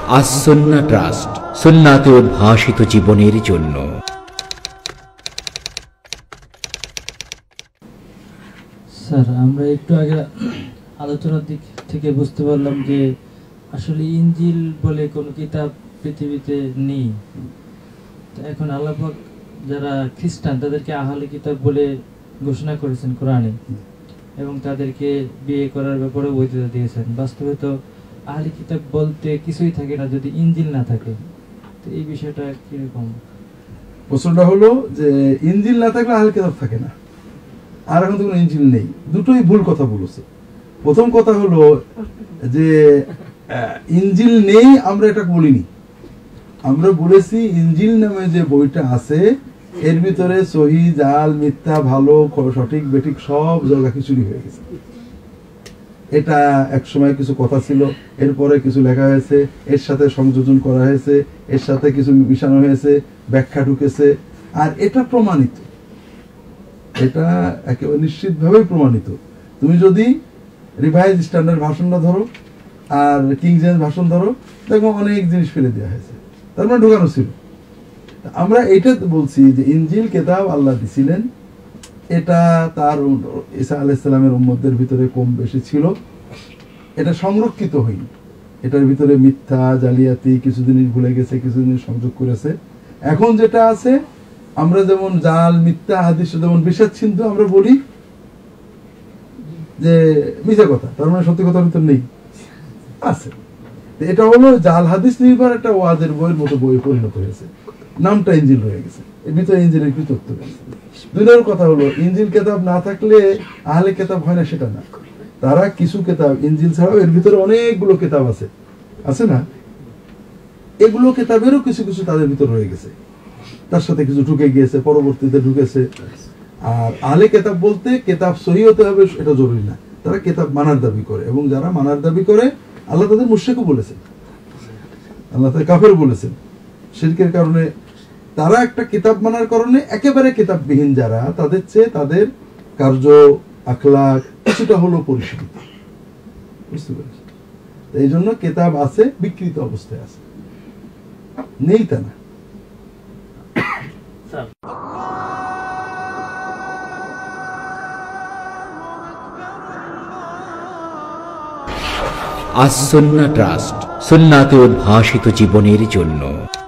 As Sunnah trust, সুন্নাতে উদ্ভাসিত জীবনের জন্য। স্যার, আমরা একটু আগে আলোচনার দিক থেকে বুঝতে পারলাম যে আসলে ইনজিল বলে কোনো কিতাব পৃথিবীতে নেই। এখন আল্লাহ পাক যারা খ্রিস্টান তাদেরকে আহলে কিতাব বলে ঘোষণা করেছেন কোরআনে, এবং তাদেরকে বিয়ে করার ব্যাপারে বৈধতা দিয়েছেন। বাস্তবে তো আহলে কিতাব বলতে কিছুই থাকে না যদি ইনজিল না থাকে। তো এই বিষয়টা কিরকম? প্রশ্নটা হলো যে ইনজিল না থাকলে আহলে কিতাব থাকে না, আর এখন তো কোনো ইনজিল নেই। দুটোই ভুল কথা বলেছে। প্রথম কথা হলো যে ইনজিল নেই, আমরা এটা বলিনি। আমরা বলেছি ইনজিল নামে যে বইটা আছে এর ভিতরে সহি, জাল, মিথ্যা, ভালো, সঠিক, বেঠিক সব জায়গা খিচুড়ি হয়ে গেছে। এটা এক সময় কিছু কথা ছিল, এরপরে কিছু লেখা হয়েছে, এর সাথে সংযোজন করা হয়েছে, এর সাথে কিছু মিশানো হয়েছে, ব্যাখ্যা ঢুকেছে, আর এটা প্রমাণিত। এটা একেবারে নিশ্চিতভাবে প্রমাণিত। তুমি যদি রিভাইজ স্ট্যান্ডার্ড ভাষণটা ধরো আর কিং জেমস ভাষণ ধরো, দেখো অনেক জিনিস ফেলে দেওয়া হয়েছে, তার মানে ঢোকানো ছিল। আমরা এটা বলছি যে ইনজিল কিতাব আল্লাহ দিছিলেন, এটা তার ঈসা আলাইহিস সালামের উম্মতদের ভিতরে কম বেশি ছিল, এটা সংরক্ষিত হয়নি। এটার ভিতরে মিথ্যা, জালিয়াতি, কিছু জিনিস ভুলে গেছে, কিছু জিনিস সংযোগ করেছে। এখন যেটা আছে, আমরা যেমন জাল, মিথ্যা হাদিস যেমন বিষাদ চিহ্ন আমরা বলি যে মিথ্যা কথা, তার মানে সত্যি কথার ভিতর নেই, আছে। এটা হলো জাল হাদিস নির্ভর একটা ওয়াজের বইয়ের মতো বই পরিণত হয়েছে, নামটা ইনজিল হয়ে গেছে, এর ভিতরে ইনজিলের কি তথ্য রয়েছে। দুই নম্বর কথা হলো ইনজিল কিতাব না থাকলে আহলে কিতাব হয় না, সেটা না। তারা কিছু কিতাব ইনজিল ছাড়াও এর ভিতরে অনেকগুলো কিতাব আছে, আছে না? এগুলো কিতাবেরও কিছু কিছু তাদের ভিতর রয়ে গেছে, তার সাথে কিছু ঢুকে গিয়েছে, পরবর্তীতে ঢুকেছে। আর আহলে কিতাব বলতে কিতাব সহি হতে হবে এটা জরুরি না, তারা কিতাব মানার দাবি করে, এবং যারা মানার দাবি করে আল্লাহ তাদের মুশরিকও বলেছেন, আল্লাহ তাদের কাফের বলেছেন শিরকের কারণে। তারা একটা কিতাব মানার কারণে একেবারে কিতাববিহীন যারা, তাদের চেয়ে তাদের কার্য, আখলাক কিছুটা হলো পরিশীলিত, বুঝতে পেরেছি? এই জন্য কিতাব আছে, বিকৃত অবস্থায় আছে, নেই তা না। আস-সুন্নাহ ট্রাস্ট, সুন্নাতে উদ্ভাসিত জীবনের জন্য।